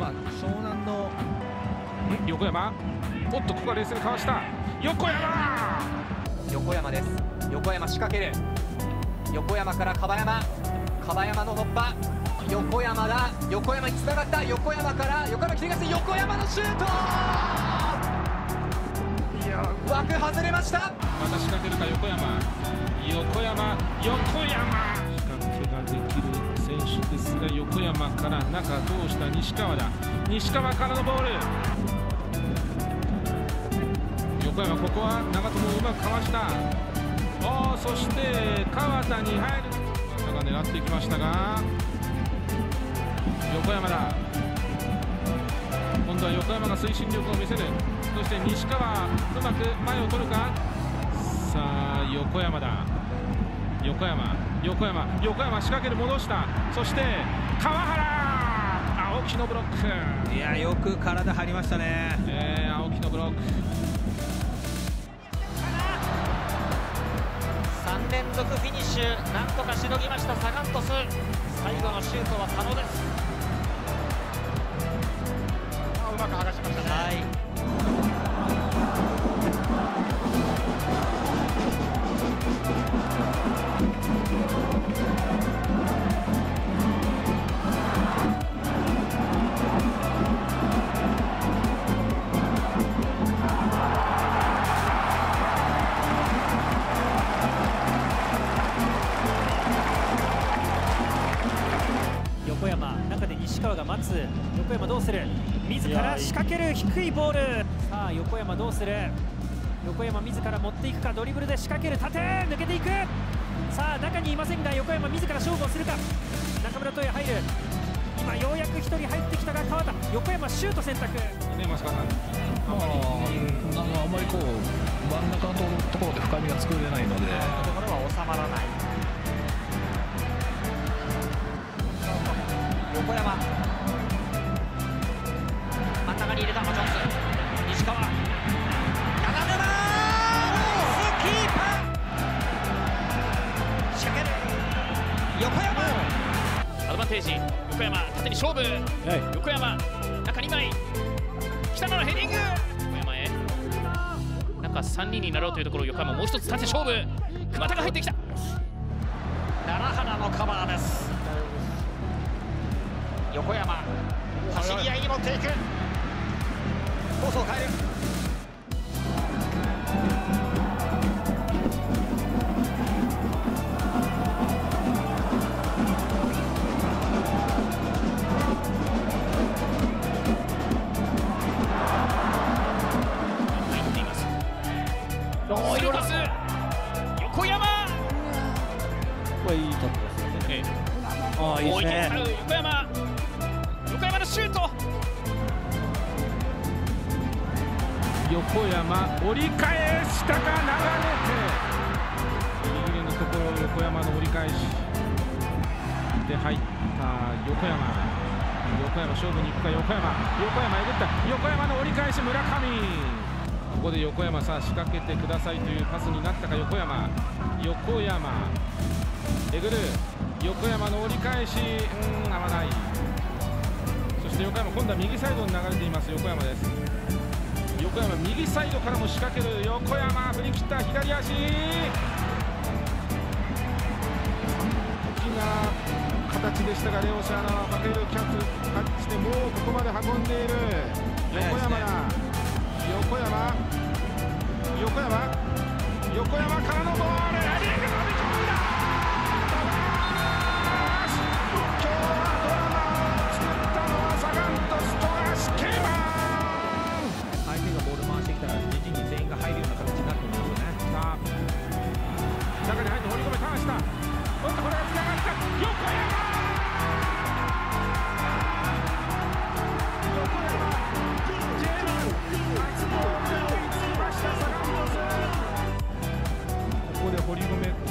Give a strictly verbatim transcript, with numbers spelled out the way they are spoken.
まあ湘南の横山、おっとここは冷静にかわした横山。 横山です。横山仕掛ける。横山から樺山、樺山の突破、横山だ。横山に繋がった。横山から横山切り返して、横山のシュート。いや枠外れました。 また仕掛けるか横山、横山、横山。仕掛けができる選手ですが、横山から中通した西川だ。西川からのボール。横山、ここは長友をうまくかわした。おー、そして川田に入る。川田が狙っていきましたが、横山だ。今度は横山が推進力を見せる。そして西川、うまく前を取るか。さあ横山だ。横山、横山、横山仕掛ける、戻した。そして川原、青木のブロック。 いやよく体張りましたね、 えー、青木のブロック。 さん連続フィニッシュ、なんとかしのぎましたサガン鳥栖。最後のシュートは佐野です。うまく剥がしましたね。はい、 横山、中で西川が待つ。横山どうする。自ら仕掛ける、低いボール。さあ横山どうする。横山自ら持っていくか。ドリブルで仕掛ける、縦抜けていく。さあ中にいませんが横山自ら勝負をするか。中村斗也入る。今ようやくひとり入ってきたが川田。横山シュート選択。 ね、増川さん、 まあ、あんまりこう真ん中のところで深みが作れないので、 ところは収まらない。横山、真ん中に入れた。チャンス、西川、長沼、キーパー仕掛ける、横山、アドバンテージ、横山縦に勝負、はい、横山中にまい、北野のヘディング、横山へ中さんにんになろうというところ、横山もう一つ縦勝負、熊田が入ってきた。奈良原のカバーです。横山、走り合いに持っていく。コースを変える。入っています。スルーパス。横山。 これいいところですよね。ああいいですね。 横山。横山のシュート。 横山折り返したか、流れてギリギリのところ、横山の折り返しで入った横山。横山勝負に行くか。横山、横山えぐった。横山の折り返し、村上。ここで横山、さあ仕掛けてくださいというパスになったか。横山、横山えぐる。横山の折り返し、うーん合わない。そして横山、今度は右サイドに流れています。横山です。横山右サイドからも仕掛ける。横山振り切った左足。大きな形でしたが、レオシャーナはバケルキャッチキャッチして、もうここまで運んでいる横山だ。横山、横山、横山からのボール、ヘディング、飛び込んだ。今日はドラマを作ったのはサガン鳥栖、富樫ケイマン。 相手がボール回してきたら自陣に全員が入るような形になると思いますよね。 さあ中に入って堀米ターンした。おっとこれがつながった。横山、横山 ジェイワン 初ゴールで追いつきましたサガン鳥栖。ここで堀米